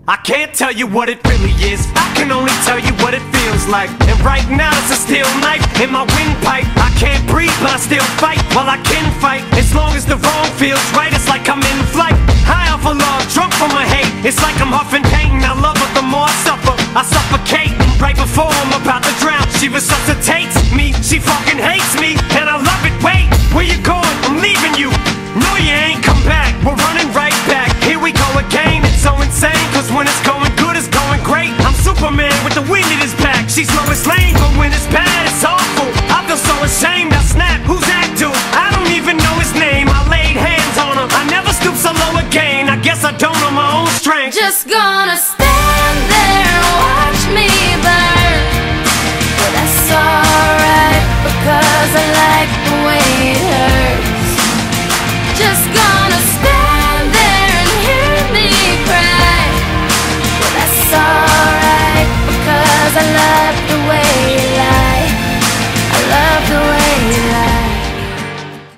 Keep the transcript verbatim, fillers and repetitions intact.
I can't tell you what it really is, I can only tell you what it feels like. And right now it's a steel knife in my windpipe. I can't breathe but I still fight, well I can fight. As long as the wrong feels right, it's like I'm in flight. High off of love, drunk from my hate, it's like I'm huffing pain. I love her the more I suffer, I suffocate. Right before I'm about to drown, she resuscitates me. She fucking hates me, and I love it. Wait, where you going? I'm leaving you. No, you ain't come back, we're running right back. Here we go again, it's so insane. Cause when it's going good, it's going great. I'm Superman with the wind in his back. She's Lois Lane, but when it's bad, it's awful. I feel so ashamed, I snap, who's that dude? I don't even know his name, I laid hands on him. I never stoop so low again, I guess I don't know my own strength. Just gonna stand there.